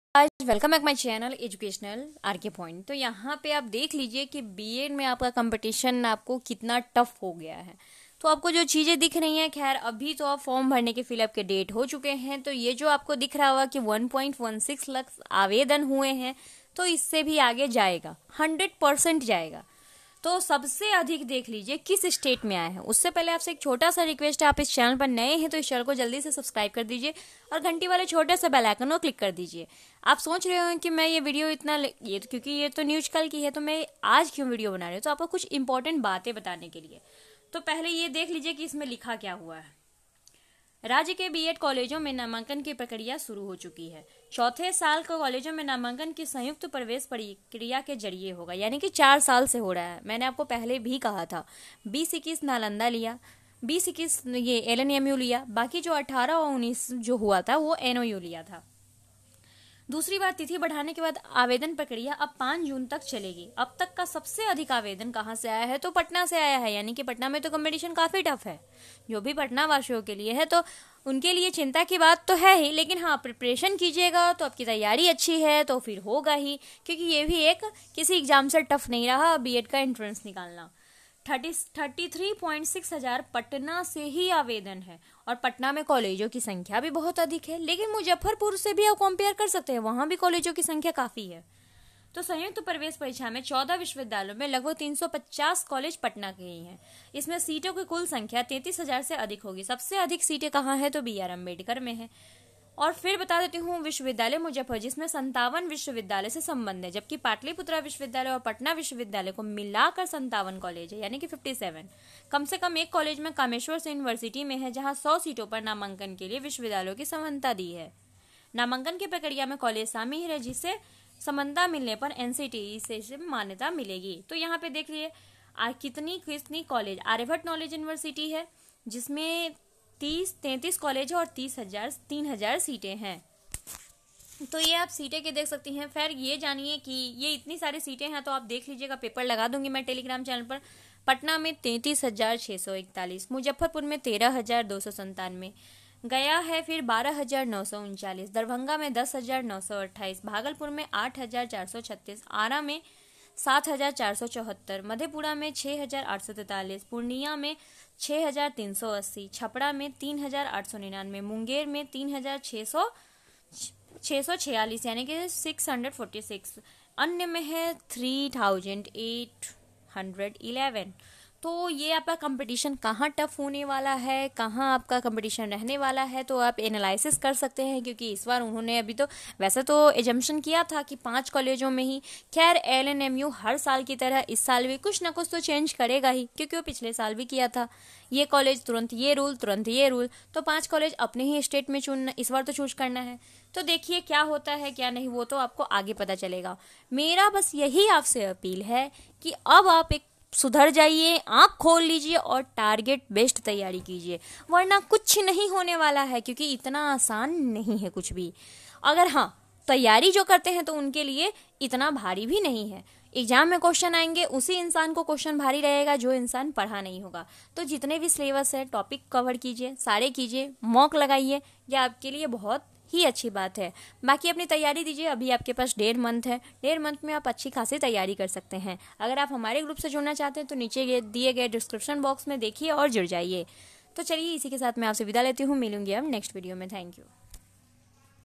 आज welcome back my channel educational RK point. तो यहाँ पे आप देख लीजिए कि बीएड में आपका कंपटीशन आपको कितना टफ हो गया है। तो आपको जो चीज़ें दिख रही हैं, खैर अभी तो आप फॉर्म भरने के फिलअप के डेट हो चुके हैं। तो ये जो आपको दिख रहा होगा कि 1.16 लाख आवेदन हुए हैं, तो इससे भी आगे जाएगा, 100% जाएगा। तो सबसे अधिक देख लीजिए किस स्टेट में आया है। उससे पहले आपसे एक छोटा सा रिक्वेस्ट है, आप इस चैनल पर नए हैं तो इस चैनल को जल्दी से सब्सक्राइब कर दीजिए और घंटी वाले छोटे से बेल आइकन को क्लिक कर दीजिए। आप सोच रहे हो कि मैं ये वीडियो क्योंकि ये तो न्यूज कल की है, तो मैं आज क्यों वीडियो बना रही हूँ, तो आपको कुछ इंपॉर्टेंट बातें बताने के लिए। तो पहले ये देख लीजिए कि इसमें लिखा क्या हुआ है। राज्य के बीएड कॉलेजों में नामांकन की प्रक्रिया शुरू हो चुकी है। चौथे साल को कॉलेजों में नामांकन की संयुक्त प्रवेश प्रक्रिया के जरिए होगा, यानी कि 4 साल से हो रहा है। मैंने आपको पहले भी कहा था 20-21 नालंदा लिया, 20-21 ये एलएनएमयू लिया, बाकी जो 18 और 19 जो हुआ था वो एनओयू लिया था। दूसरी बार तिथि बढ़ाने के बाद आवेदन प्रक्रिया अब 5 जून तक चलेगी। अब तक का सबसे अधिक आवेदन कहां से आया है, तो पटना से आया है, यानी कि पटना में तो कंपटीशन काफी टफ है। जो भी पटना वासियों के लिए है तो उनके लिए चिंता की बात तो है ही, लेकिन हाँ, प्रिपरेशन कीजिएगा तो आपकी तैयारी अच्छी है तो फिर होगा ही, क्योंकि ये भी एक किसी एग्जाम से टफ नहीं रहा बीएड का एंट्रेंस निकालना। 33.6 हजार पटना से ही आवेदन है, और पटना में कॉलेजों की संख्या भी बहुत अधिक है। लेकिन मुजफ्फरपुर से भी आप कंपेयर कर सकते हैं, वहां भी कॉलेजों की संख्या काफी है। तो संयुक्त प्रवेश परीक्षा में 14 विश्वविद्यालयों में लगभग 350 कॉलेज पटना के ही हैं। इसमें सीटों की कुल संख्या 33,000 से अधिक होगी। सबसे अधिक सीटें कहाँ है, तो BR अम्बेडकर में है। और फिर बता देती हूँ विश्वविद्यालय मुजफ्फर, जिसमें 57 विश्वविद्यालय से संबंध है, जबकि पाटलिपुत्रा विश्वविद्यालय और पटना विश्वविद्यालय को मिलाकर 57 कॉलेज है, यानी कि 57। कम से कम एक कॉलेज में कामेश्वर यूनिवर्सिटी में है, जहां 100 सीटों पर नामांकन के लिए विश्वविद्यालयों की समानता दी है। नामांकन की प्रक्रिया में कॉलेज शामिल है जिसे समानता मिलने पर NCTE से मान्यता मिलेगी। तो यहाँ पे देख लिए कितनी कॉलेज। आर्यभट्ट नॉलेज यूनिवर्सिटी है, जिसमें 33 कॉलेज है और 3,000 सीटें हैं। तो ये आप सीटें के देख सकती हैं। फिर ये जानिए कि ये इतनी सारी सीटें हैं, तो आप देख लीजिएगा, पेपर लगा दूंगी मैं टेलीग्राम चैनल पर। पटना में 33,641, मुजफ्फरपुर में 13,297, गया है फिर 12,939, दरभंगा में 10,928, भागलपुर में 8,436, आरा में 7,474, मधेपुरा में 6,843, पूर्णिया में 6,380, छपरा में 3,899, मुंगेर में 3,646, यानी कि 646, अन्य में है 3,811। तो ये आपका कंपटीशन कहाँ टफ होने वाला है, कहाँ आपका कंपटीशन रहने वाला है, तो आप एनालिसिस कर सकते हैं। क्योंकि इस बार उन्होंने अभी तो वैसे तो एजम्पशन किया था कि 5 कॉलेजों में ही। खैर LNMU हर साल की तरह इस साल भी कुछ ना कुछ तो चेंज करेगा ही, क्योंकि वो पिछले साल भी किया था। ये कॉलेज तुरंत ये रूल, तुरंत ये रूल, तो 5 कॉलेज अपने ही स्टेट में चुनना, इस बार तो चूज करना है। तो देखिए क्या होता है क्या नहीं, वो तो आपको आगे पता चलेगा। मेरा बस यही आपसे अपील है कि अब आप एक सुधर जाइए, आंख खोल लीजिए और टारगेट बेस्ड तैयारी कीजिए, वरना कुछ नहीं होने वाला है। क्योंकि इतना आसान नहीं है कुछ भी। अगर हाँ, तैयारी जो करते हैं तो उनके लिए इतना भारी भी नहीं है। एग्जाम में क्वेश्चन आएंगे, उसी इंसान को क्वेश्चन भारी रहेगा जो इंसान पढ़ा नहीं होगा। तो जितने भी सिलेबस है, टॉपिक कवर कीजिए, सारे कीजिए, मॉक लगाइए, ये आपके लिए बहुत ही अच्छी बात है। बाकी अपनी तैयारी दीजिए। अभी आपके पास 1.5 मंथ है, 1.5 मंथ में आप अच्छी खासी तैयारी कर सकते हैं। अगर आप हमारे ग्रुप से जुड़ना चाहते हैं तो नीचे दिए गए डिस्क्रिप्शन बॉक्स में देखिए और जुड़ जाइए। तो चलिए, इसी के साथ मैं आपसे विदा लेती हूँ। मिलूंगी अब नेक्स्ट वीडियो में। Thank you.